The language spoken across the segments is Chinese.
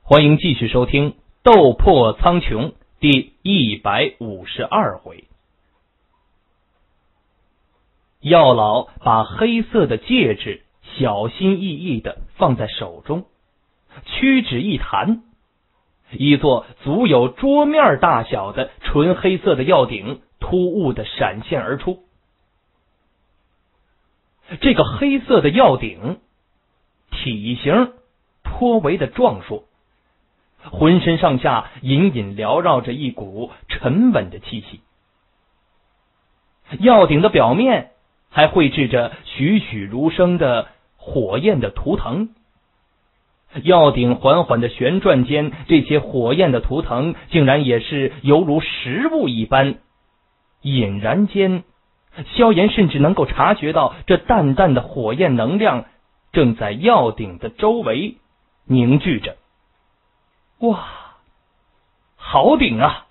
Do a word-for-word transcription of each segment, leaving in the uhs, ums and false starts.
欢迎继续收听《斗破苍穹》第一百五十二回。药老把黑色的戒指小心翼翼地放在手中，屈指一弹，一座足有桌面大小的纯黑色的药鼎突兀地闪现而出。这个黑色的药鼎体型颇为的壮硕，浑身上下隐隐缭绕着一股沉稳的气息。药鼎的表面还绘制着栩栩如生的火焰的图腾。药鼎缓缓的旋转间，这些火焰的图腾竟然也是犹如实物一般。隐然间，萧炎甚至能够察觉到这淡淡的火焰能量正在药鼎的周围凝聚着。哇，好鼎啊！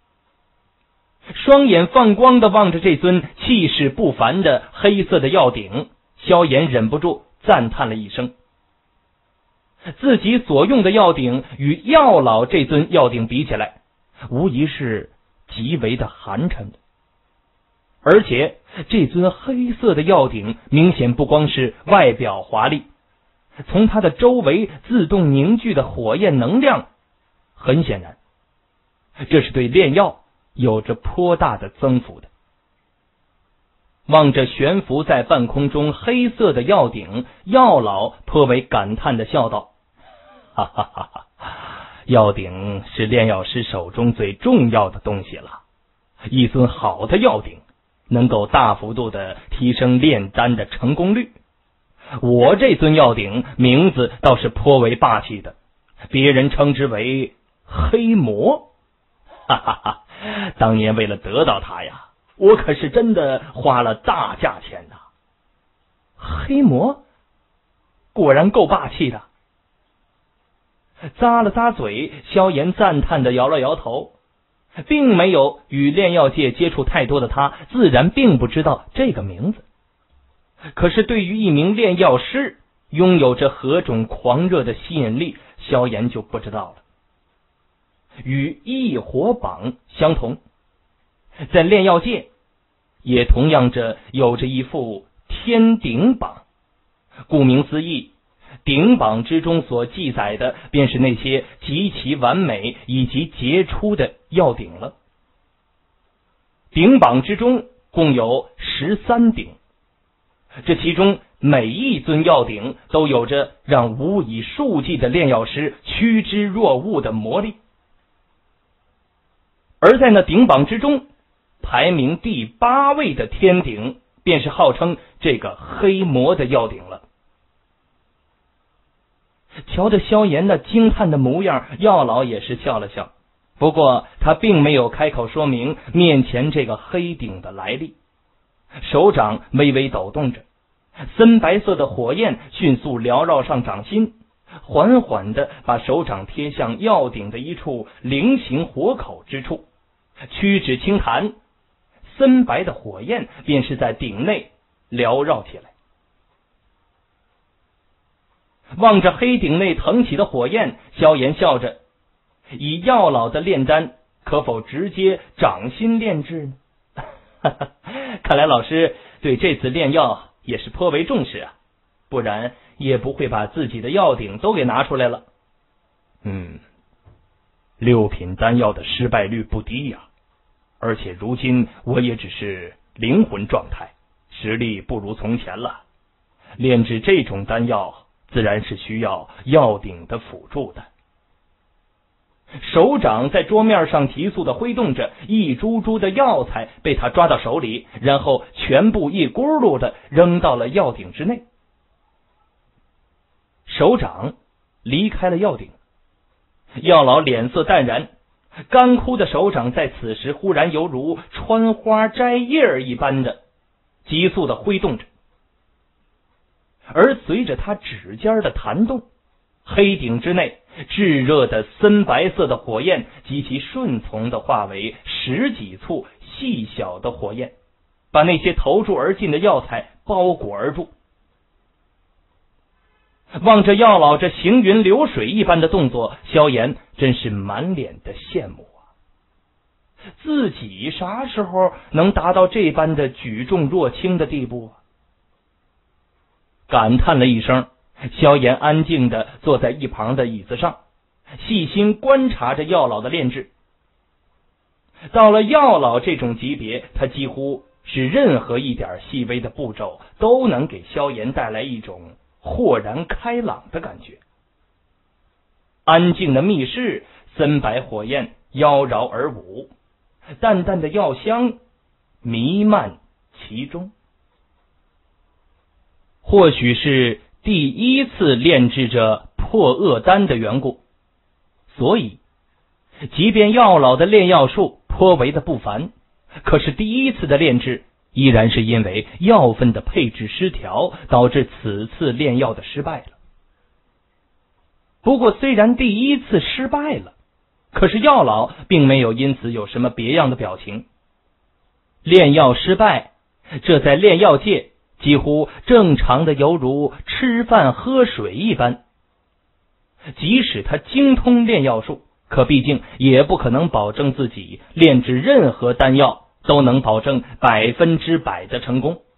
双眼放光地望着这尊气势不凡的黑色的药鼎，萧炎忍不住赞叹了一声。自己所用的药鼎与药老这尊药鼎比起来，无疑是极为的寒碜的。而且这尊黑色的药鼎明显不光是外表华丽，从它的周围自动凝聚的火焰能量，很显然这是对炼药有着颇大的增幅的。望着悬浮在半空中黑色的药鼎，药老颇为感叹的笑道：哈哈哈哈，药鼎是炼药师手中最重要的东西了，一尊好的药鼎能够大幅度的提升炼丹的成功率。我这尊药鼎名字倒是颇为霸气的，别人称之为黑魔。哈哈哈，当年为了得到它呀，我可是真的花了大价钱呐。黑魔果然够霸气的。咂了咂嘴，萧炎赞叹的摇了摇头。并没有与炼药界接触太多的他，自然并不知道这个名字。可是对于一名炼药师拥有着何种狂热的吸引力，萧炎就不知道了。与异火榜相同，在炼药界也同样着有着一副天鼎榜。顾名思义，鼎榜之中所记载的便是那些极其完美以及杰出的药鼎了。鼎榜之中共有十三鼎，这其中每一尊药鼎都有着让无以数计的炼药师趋之若鹜的魔力。而在那鼎榜之中，排名第八位的天鼎便是号称这个黑魔的药鼎了。瞧着萧炎那惊叹的模样，药老也是笑了笑，不过他并没有开口说明面前这个黑鼎的来历。手掌微微抖动着，深白色的火焰迅速缭绕上掌心，缓缓地把手掌贴向药鼎的一处菱形火口之处，屈指轻弹，深白的火焰便是在鼎内缭绕起来。望着黑鼎内腾起的火焰，萧炎笑着，以药老的炼丹，可否直接掌心炼制呢？看来老师对这次炼药也是颇为重视啊，不然也不会把自己的药鼎都给拿出来了。嗯，六品丹药的失败率不低呀、啊，而且如今我也只是灵魂状态，实力不如从前了。炼制这种丹药自然是需要药鼎的辅助的。手掌在桌面上急速的挥动着，一株株的药材被他抓到手里，然后全部一咕噜的扔到了药鼎之内。手掌离开了药鼎，药老脸色淡然，干枯的手掌在此时忽然犹如穿花摘叶一般的急速的挥动着。而随着他指尖的弹动，黑鼎之内炙热的深白色的火焰极其顺从地化为十几簇细小的火焰，把那些投注而进的药材包裹而住。 望着药老这行云流水一般的动作，萧炎真是满脸的羡慕啊！自己啥时候能达到这般的举重若轻的地步啊？感叹了一声，萧炎安静的坐在一旁的椅子上，细心观察着药老的炼制。到了药老这种级别，他几乎是任何一点细微的步骤都能给萧炎带来一种豁然开朗的感觉。安静的密室，森白火焰妖娆而舞，淡淡的药香弥漫其中。或许是第一次炼制着破厄丹的缘故，所以即便药老的炼药术颇为的不凡，可是第一次的炼制依然是因为药分的配置失调，导致此次炼药的失败了。不过虽然第一次失败了，可是药老并没有因此有什么别样的表情。炼药失败，这在炼药界几乎正常的犹如吃饭喝水一般。即使他精通炼药术，可毕竟也不可能保证自己炼制任何丹药都能保证百分之百的成功。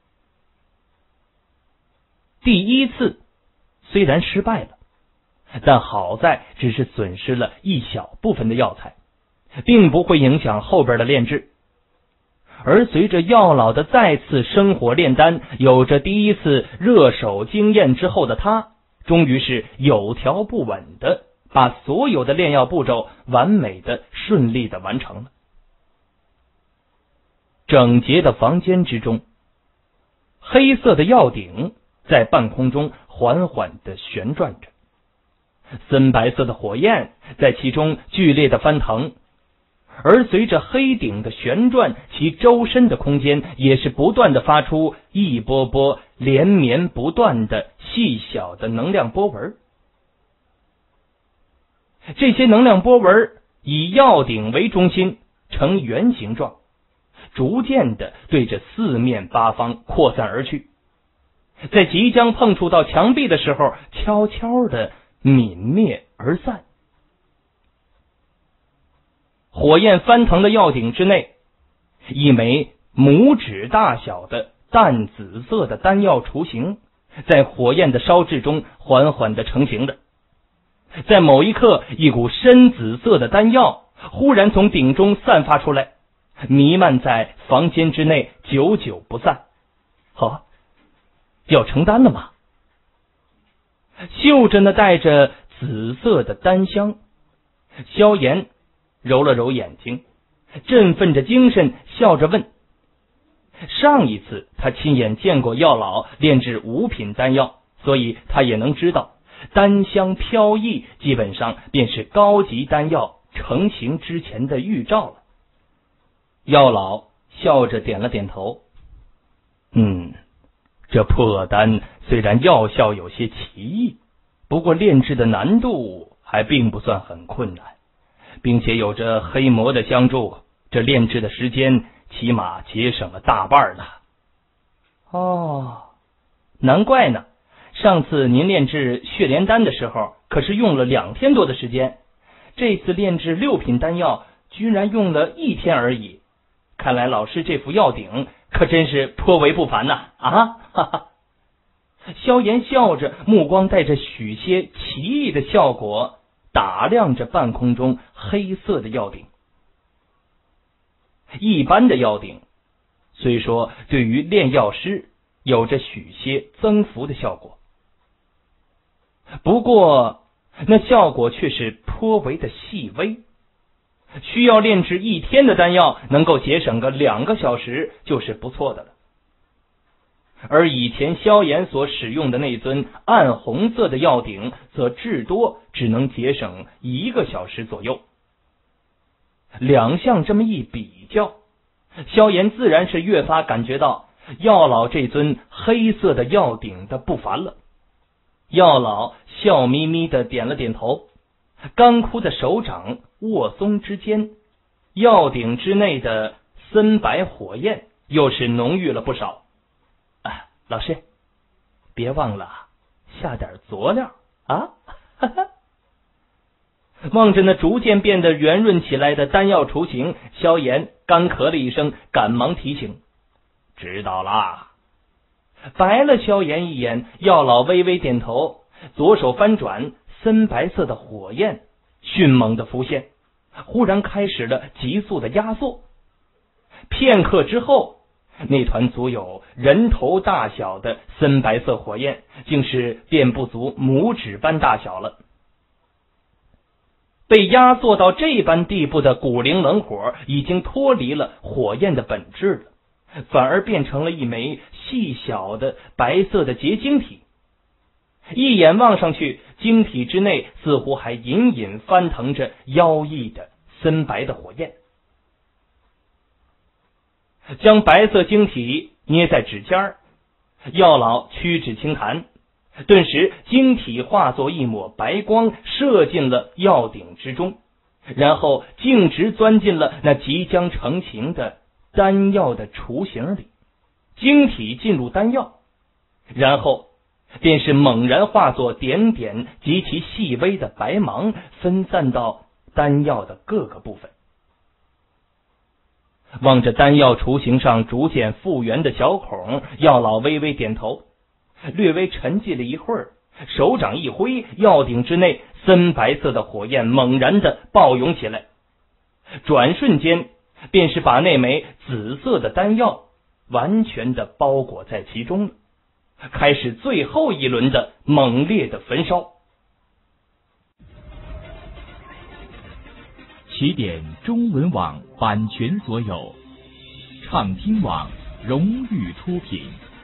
第一次虽然失败了，但好在只是损失了一小部分的药材，并不会影响后边的炼制。而随着药老的再次生火炼丹，有着第一次热手经验之后的他，终于是有条不紊的把所有的炼药步骤完美的顺利的完成了。整洁的房间之中，黑色的药鼎在半空中缓缓的旋转着，森白色的火焰在其中剧烈的翻腾，而随着黑鼎的旋转，其周身的空间也是不断的发出一波波连绵不断的细小的能量波纹。这些能量波纹以药鼎为中心呈圆形状，逐渐的对着四面八方扩散而去，在即将碰触到墙壁的时候，悄悄的泯灭而散。火焰翻腾的药鼎之内，一枚拇指大小的淡紫色的丹药雏形在火焰的烧制中缓缓的成型着。在某一刻，一股深紫色的丹药忽然从鼎中散发出来，弥漫在房间之内，久久不散。好，要成丹了吗？嗅着那带着紫色的丹香，萧炎揉了揉眼睛，振奋着精神，笑着问：上一次他亲眼见过药老炼制五品丹药，所以他也能知道丹香飘逸基本上便是高级丹药成型之前的预兆了。药老笑着点了点头，嗯，这破厄丹虽然药效有些奇异，不过炼制的难度还并不算很困难，并且有着黑魔的相助，这炼制的时间起码节省了大半呢。哦，难怪呢，上次您炼制血莲丹的时候可是用了两天多的时间，这次炼制六品丹药居然用了一天而已，看来老师这副药鼎可真是颇为不凡呐！啊，哈哈。萧炎笑着，目光带着许些奇异的效果，打量着半空中黑色的药鼎。一般的药鼎虽说对于炼药师有着许些增幅的效果，不过那效果却是颇为的细微，需要炼制一天的丹药能够节省个两个小时就是不错的了。而以前萧炎所使用的那尊暗红色的药鼎则至多只能节省一个小时左右。两项这么一比较，萧炎自然是越发感觉到药老这尊黑色的药鼎的不凡了。药老笑眯眯的点了点头，干枯的手掌握松之间，药鼎之内的森白火焰又是浓郁了不少。啊，老师别忘了下点佐料啊！哈哈。望着那逐渐变得圆润起来的丹药雏形，萧炎干咳了一声，赶忙提醒：“知道啦。”白了萧炎一眼，药老微微点头，左手翻转，深白色的火焰迅猛的浮现，忽然开始了急速的压缩。片刻之后，那团足有人头大小的深白色火焰，竟是便不足拇指般大小了。被压缩到这般地步的古灵冷火，已经脱离了火焰的本质了，反而变成了一枚细小的白色的结晶体。一眼望上去，晶体之内似乎还隐隐翻腾着妖异的深白的火焰。将白色晶体捏在指尖，药老屈指轻弹，顿时晶体化作一抹白光，射进了药鼎之中，然后径直钻进了那即将成型的丹药的雏形里。晶体进入丹药，然后便是猛然化作点点极其细微的白芒，分散到丹药的各个部分。望着丹药雏形上逐渐复原的小孔，药老微微点头，略微沉寂了一会儿，手掌一挥，药鼎之内深白色的火焰猛然的暴涌起来，转瞬间便是把那枚紫色的丹药完全的包裹在其中了，开始最后一轮的猛烈的焚烧。 起点中文网版权所有，畅听网荣誉出品。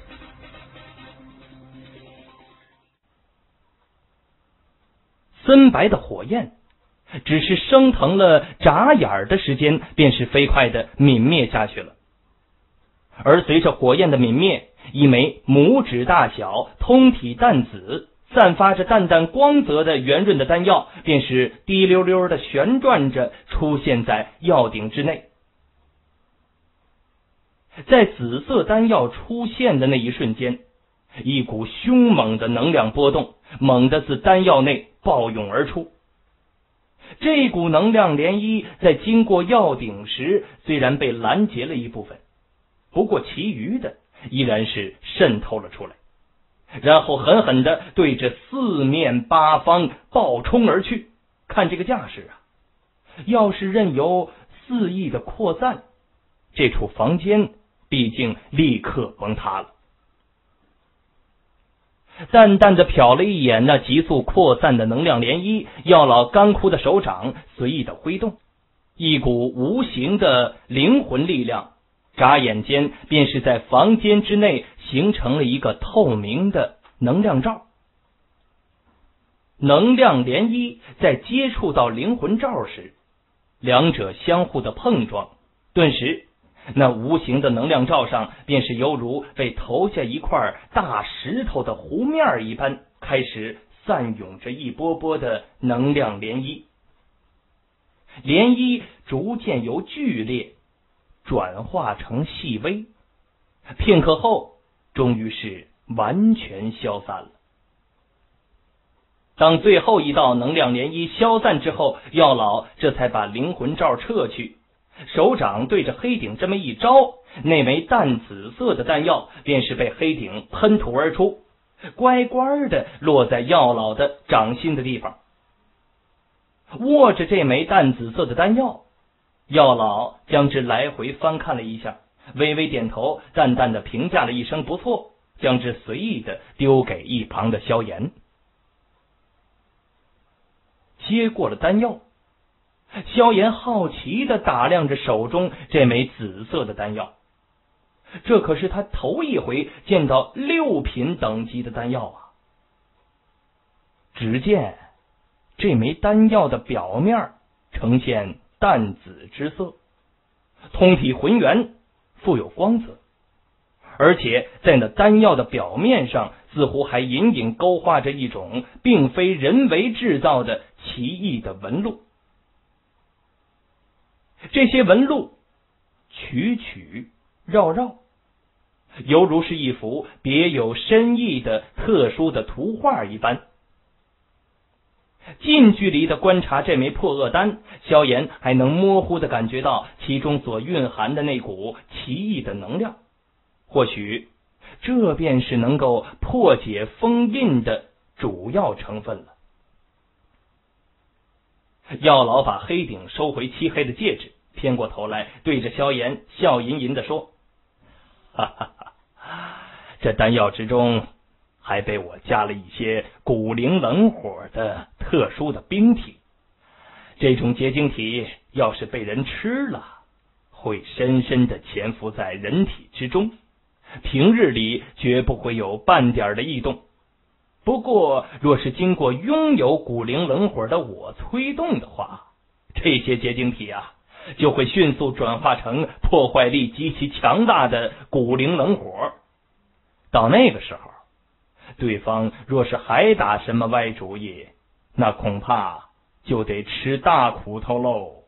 深白的火焰只是升腾了眨眼的时间，便是飞快的泯灭下去了。而随着火焰的泯灭，一枚拇指大小通体淡紫散发着淡淡光泽的圆润的丹药，便是滴溜溜的旋转着出现在药鼎之内。在紫色丹药出现的那一瞬间，一股凶猛的能量波动猛地自丹药内暴涌而出。这股能量涟漪在经过药鼎时虽然被拦截了一部分，不过其余的依然是渗透了出来，然后狠狠地对着四面八方暴冲而去。看这个架势啊，要是任由肆意的扩散，这处房间毕竟立刻崩塌了。淡淡的瞟了一眼那急速扩散的能量涟漪，药老干枯的手掌随意的挥动，一股无形的灵魂力量眨眼间便是在房间之内形成了一个透明的能量罩。能量涟漪在接触到灵魂罩时，两者相互的碰撞，顿时那无形的能量罩上便是犹如被投下一块大石头的湖面一般，开始散涌着一波波的能量涟漪。涟漪逐渐由剧烈转化成细微，片刻后终于是完全消散了。当最后一道能量涟漪消散之后，药老这才把灵魂罩撤去，手掌对着黑鼎这么一招，那枚淡紫色的丹药便是被黑鼎喷吐而出，乖乖的落在药老的掌心的地方。握着这枚淡紫色的丹药，药老将之来回翻看了一下，微微点头，淡淡的评价了一声不错，将之随意的丢给一旁的萧炎。接过了丹药，萧炎好奇的打量着手中这枚紫色的丹药，这可是他头一回见到六品等级的丹药啊。只见这枚丹药的表面呈现淡紫之色，通体浑圆，富有光泽，而且在那丹药的表面上似乎还隐隐勾画着一种并非人为制造的奇异的纹路。这些纹路曲曲绕绕， 犹如是一幅别有深意的特殊的图画一般。近距离的观察这枚破厄丹，萧炎还能模糊的感觉到其中所蕴含的那股奇异的能量，或许这便是能够破解封印的主要成分了。药老把黑顶收回漆黑的戒指，偏过头来对着萧炎笑吟吟地说：哈哈哈，这丹药之中还被我加了一些骨灵冷火的特殊的冰体，这种结晶体要是被人吃了，会深深的潜伏在人体之中，平日里绝不会有半点的异动。不过若是经过拥有骨灵冷火的我催动的话，这些结晶体啊就会迅速转化成破坏力极其强大的骨灵冷火。到那个时候，对方若是还打什么歪主意，那恐怕就得吃大苦头喽。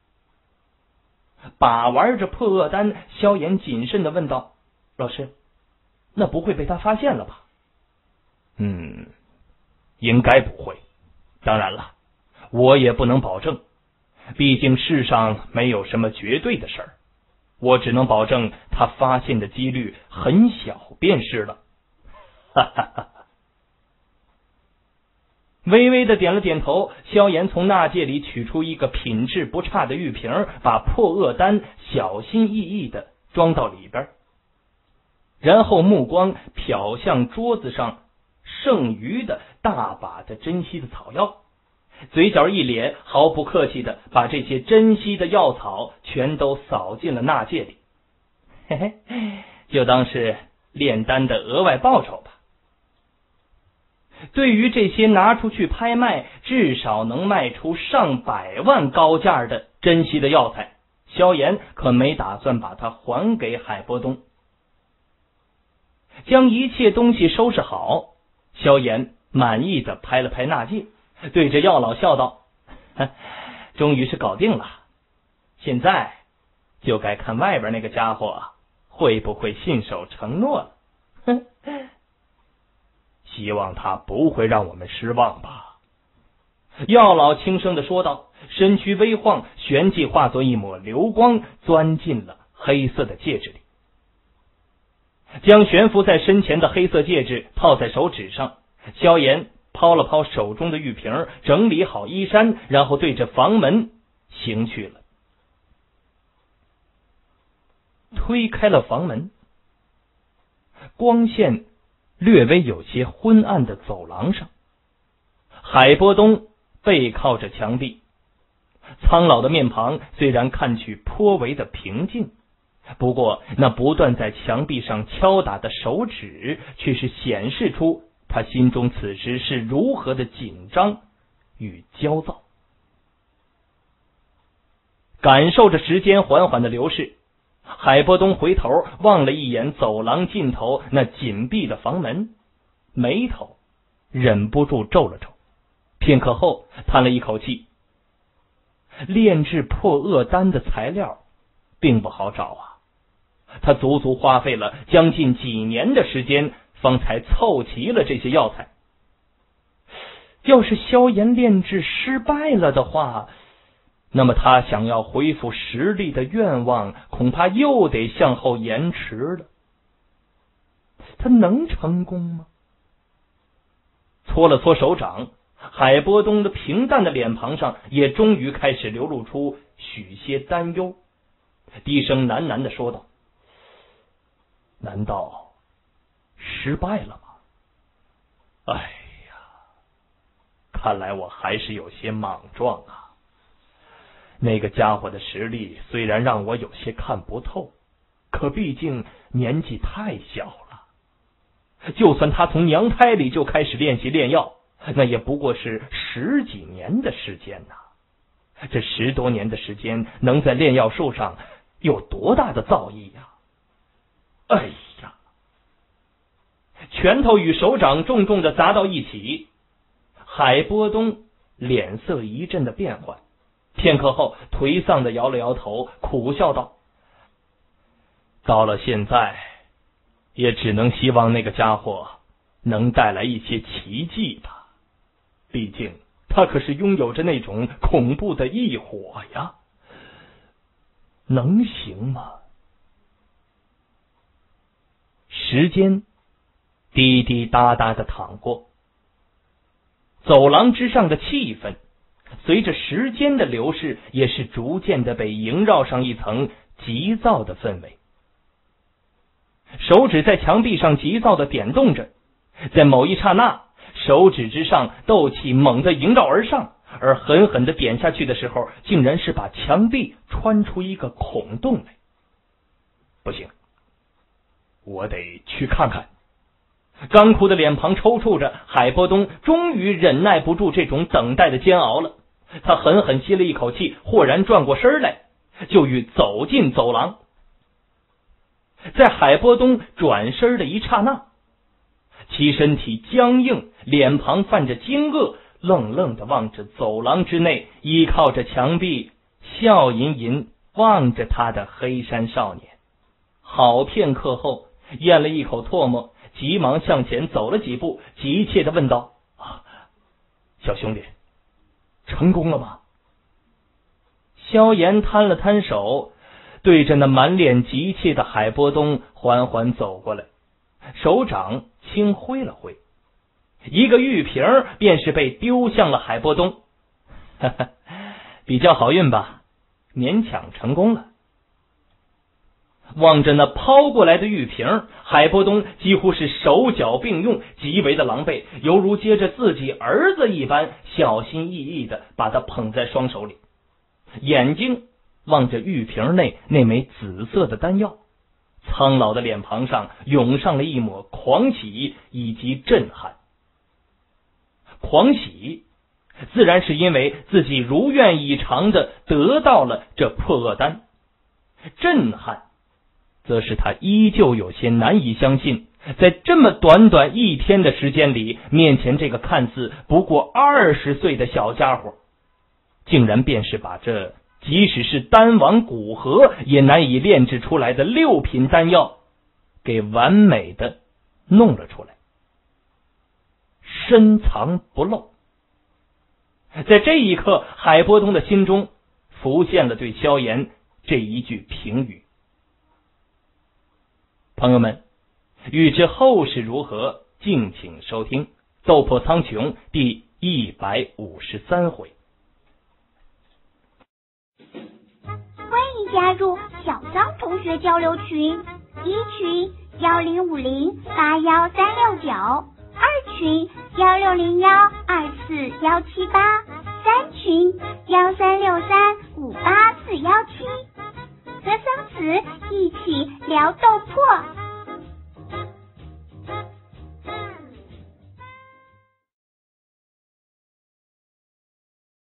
把玩着破厄丹，萧炎谨慎地问道：老师，那不会被他发现了吧？嗯，应该不会。当然了，我也不能保证，毕竟世上没有什么绝对的事儿，我只能保证他发现的几率很小便是了。哈哈哈！微微的点了点头，萧炎从纳戒里取出一个品质不差的玉瓶，把破厄丹小心翼翼的装到里边，然后目光瞟向桌子上剩余的大把的珍稀的草药，嘴角一咧，毫不客气的把这些珍稀的药草全都扫进了纳戒里。嘿嘿，就当是炼丹的额外报酬吧。对于这些拿出去拍卖至少能卖出上百万高价的珍稀的药材，萧炎可没打算把它还给海波东。将一切东西收拾好，萧炎满意的拍了拍纳戒，对着药老笑道：终于是搞定了，现在就该看外边那个家伙会不会信守承诺了。哼，希望他不会让我们失望吧。药老轻声的说道，身躯微晃，旋即化作一抹流光，钻进了黑色的戒指里。将悬浮在身前的黑色戒指套在手指上，萧炎抛了抛手中的玉瓶，整理好衣衫，然后对着房门行去了。推开了房门，光线略微有些昏暗的走廊上，海波东背靠着墙壁，苍老的面庞虽然看去颇为的平静，不过那不断在墙壁上敲打的手指却是显示出他心中此时是如何的紧张与焦躁。感受着时间缓缓的流逝，海波东回头望了一眼走廊尽头那紧闭的房门，眉头忍不住皱了皱，片刻后叹了一口气。炼制破厄丹的材料并不好找啊，他足足花费了将近几年的时间方才凑齐了这些药材。要是萧炎炼制失败了的话，那么他想要恢复实力的愿望恐怕又得向后延迟了。他能成功吗？搓了搓手掌，海波东的平淡的脸庞上也终于开始流露出许些担忧，低声喃喃地说道：难道失败了吗？哎呀，看来我还是有些莽撞啊。那个家伙的实力虽然让我有些看不透，可毕竟年纪太小了。就算他从娘胎里就开始练习炼药，那也不过是十几年的时间呐、啊。这十多年的时间能在炼药术上有多大的造诣呀、啊？哎呀！拳头与手掌重重的砸到一起，海波东脸色一阵的变幻，片刻后颓丧的摇了摇头，苦笑道：到了现在， 也只能希望那个家伙能带来一些奇迹吧。毕竟他可是拥有着那种恐怖的异火呀，能行吗？时间滴滴答答的淌过，走廊之上的气氛随着时间的流逝也是逐渐的被萦绕上一层急躁的氛围。手指在墙壁上急躁的点动着，在某一刹那，手指之上斗气猛地萦绕而上，而狠狠的点下去的时候，竟然是把墙壁穿出一个孔洞来。不行，我得去看看。干枯的脸庞抽搐着，海波东终于忍耐不住这种等待的煎熬了。他狠狠吸了一口气，豁然转过身来，就欲走进走廊。在海波东转身的一刹那，其身体僵硬，脸庞泛着惊愕，愣愣地望着走廊之内依靠着墙壁笑吟吟望着他的黑衫少年。好片刻后，咽了一口唾沫，急忙向前走了几步，急切地问道：啊，小兄弟，成功了吗？萧炎摊了摊手，对着那满脸急切的海波东缓缓走过来，手掌轻挥了挥，一个玉瓶便是被丢向了海波东。哈哈，比较好运吧，勉强成功了。望着那抛过来的玉瓶，海波东几乎是手脚并用，极为的狼狈，犹如接着自己儿子一般，小心翼翼地把它捧在双手里，眼睛望着玉瓶内那枚紫色的丹药，苍老的脸庞上涌上了一抹狂喜以及震撼。狂喜自然是因为自己如愿以偿的得到了这破厄丹，震撼则是他依旧有些难以相信，在这么短短一天的时间里，面前这个看似不过二十岁的小家伙，竟然便是把这即使是丹王古河也难以炼制出来的六品丹药给完美的弄了出来，深藏不露。在这一刻，海波东的心中浮现了对萧炎这一句评语。朋友们，欲知后事如何，敬请收听《斗破苍穹》第一百五十三回。 欢迎加入小张同学交流群，一群幺零五零八幺三六九，二群幺六零幺二四幺七八，三群幺三六三五八四幺七。和桑子一起聊斗破。